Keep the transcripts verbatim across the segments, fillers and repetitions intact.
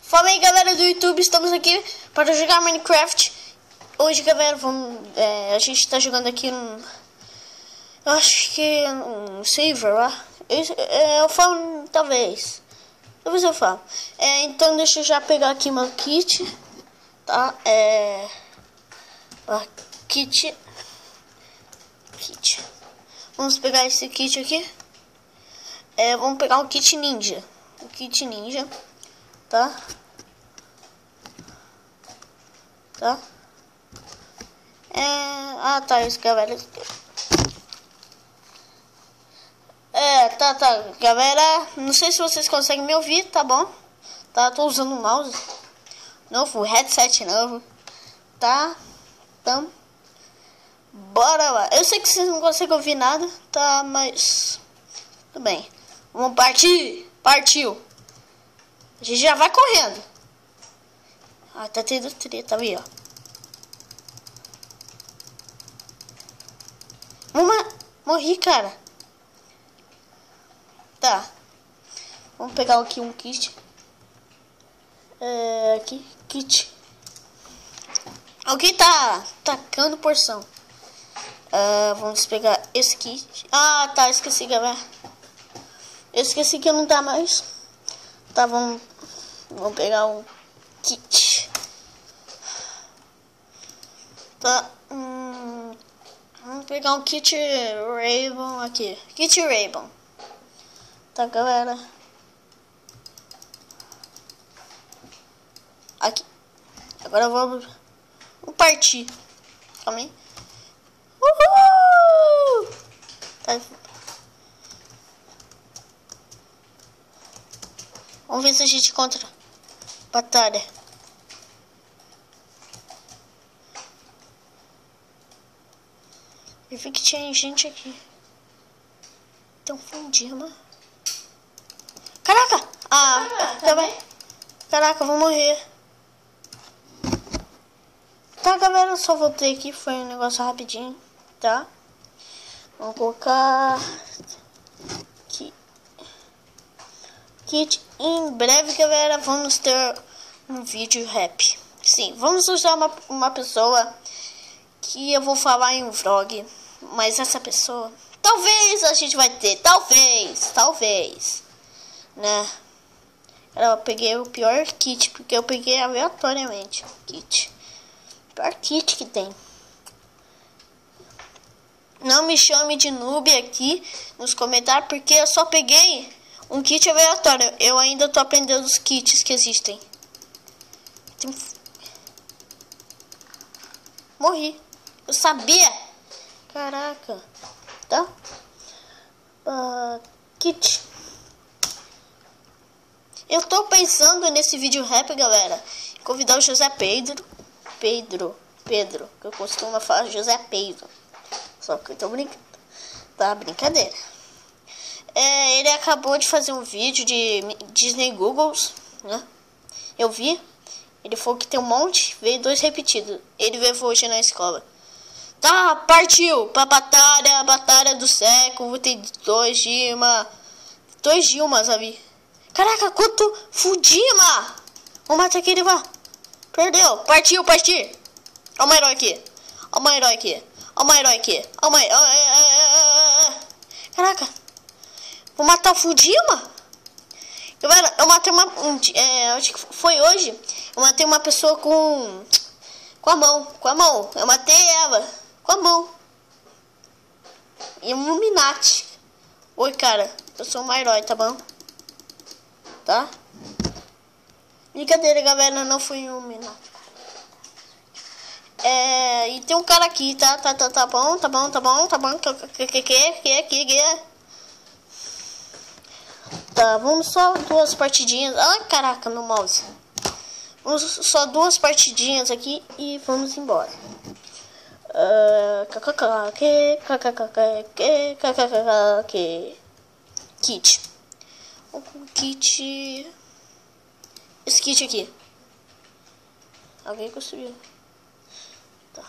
Fala aí, galera do YouTube, estamos aqui para jogar Minecraft. Hoje, galera, vamos, é, a gente está jogando aqui um, eu acho que um server lá. Eu, é, eu falo, talvez, talvez eu falo. É, então deixa eu já pegar aqui meu kit, tá? É, ó, kit, kit. Vamos pegar esse kit aqui. É, vamos pegar o kit ninja, o kit ninja, tá? Tá? É... Ah, tá, isso, galera. É, tá, tá, galera. Não sei se vocês conseguem me ouvir, tá bom? Tá, tô usando um mouse novo, headset novo, tá? Então, bora lá. Eu sei que vocês não conseguem ouvir nada, tá? Mas tudo bem. Vamos partir. Partiu. A gente já vai correndo. Ah, tá tendo treta ali, ó. Uma... Morri, cara. Tá. Vamos pegar aqui um kit. É... Aqui. Kit. Alguém tá tacando porção. Uh, vamos pegar esse kit. Ah, tá. Esqueci, galera. Eu esqueci que não dá mais. Tá, vamos... Vamos pegar um kit. Tá. Hum, vamos pegar um kit Rainbow aqui. Kit Rainbow. Tá, galera. Aqui. Agora vamos, vamos partir. Calma aí. Uhul! Tá. Vamos ver se a gente encontra batalha. Eu vi que tinha gente aqui. Tem um fundima. Caraca! Ah, tá bem. Caraca, eu vou morrer. Tá, galera, eu só voltei aqui. Foi um negócio rapidinho, tá? Vamos colocar aqui. Kit. Em breve, galera, vamos ter um vídeo rap. Sim, vamos usar uma, uma pessoa que eu vou falar em um vlog. Mas essa pessoa, talvez a gente vai ter, talvez, talvez, né? Eu peguei o pior kit, porque eu peguei aleatoriamente o kit. O pior kit que tem. Não me chame de noob aqui nos comentários, porque eu só peguei um kit aleatório. Eu ainda tô aprendendo os kits que existem. Tem... Morri. Eu sabia. Caraca. Tá? Uh, kit. Eu tô pensando nesse vídeo rap, galera, convidar o José Pedro. Pedro. Pedro. Que eu costumo falar José Pedro. Só que eu tô brincando. Tá, brincadeira. É, ele acabou de fazer um vídeo de Disney Googles, né? Eu vi. Ele falou que tem um monte. Veio dois repetidos. Ele veio hoje na escola. Tá, partiu pra batalha, batalha do século. Tem dois Dima. Dois Dilmas ali. Caraca, quanto Fudima! Vamos matar aquele lá. Perdeu, partiu, partiu. Olha o herói aqui. Olha o herói aqui. Olha o herói aqui. Olha o herói. Caraca. Vou matar o Fudima? Galera, eu matei uma... Um, é, acho que foi hoje. Eu matei uma pessoa com... Com a mão. Com a mão. Eu matei ela. Com a mão. Illuminati. Oi, cara. Eu sou um herói, tá bom? Tá? Brincadeira, galera. Não fui Illuminati. É... E tem um cara aqui, tá? Tá, tá, tá bom, tá bom, tá bom, tá bom. Que, que, que, que, que, que, que. Tá, vamos só duas partidinhas. Ai, caraca, meu mouse. Vamos só duas partidinhas aqui e vamos embora. Kit. O kit. Esse kit aqui. Alguém conseguiu. Tá.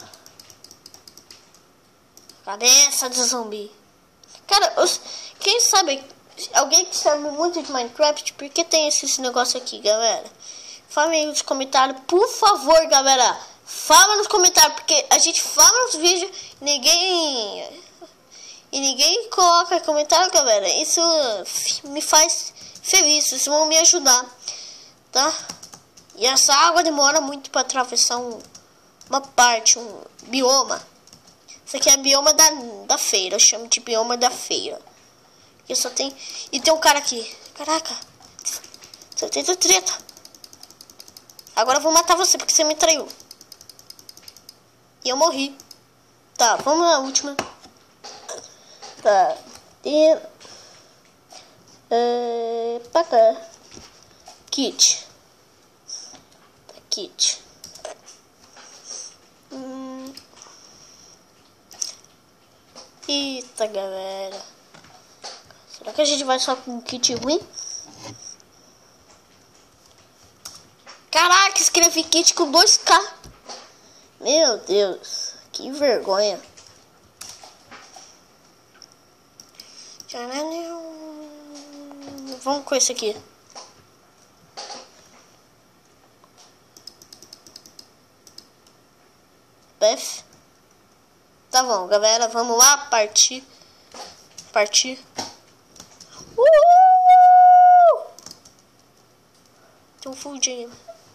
Cabeça de zumbi. Cara, os... quem sabe. Alguém que sabe muito de Minecraft, por que tem esse negócio aqui, galera? Fala aí nos comentários, por favor, galera. Fala nos comentários, porque a gente fala nos vídeos e ninguém... E ninguém coloca comentário, galera. Isso me faz feliz, vocês vão me ajudar, tá? E essa água demora muito para atravessar um, uma parte, um bioma. Isso aqui é bioma da, da feira, eu chamo de bioma da feira. E só tem... E tem um cara aqui. Caraca. Você tem treta. Agora eu vou matar você porque você me traiu. E eu morri. Tá, vamos na última. Tá. E... É, pra cá. Kit. Tá, kit. Hum. Eita, galera. Será que a gente vai só com um kit ruim? Caraca, escrevi kit com dois K. Meu Deus, que vergonha. Vamos com esse aqui. Beth. Tá bom, galera, vamos lá, partir. Partir. Uhul! Tem um fundinho.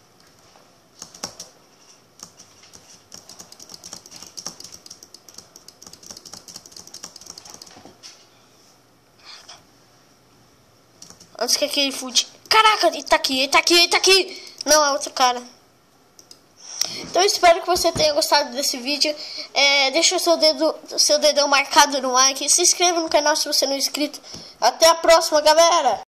Antes que aquele food... Caraca, ele tá aqui, ele tá aqui, ele tá aqui. Não, é outro cara. Então eu espero que você tenha gostado desse vídeo. É, deixa o seu dedo, seu dedão marcado no like. Se inscreva no canal se você não é inscrito. Até a próxima, galera.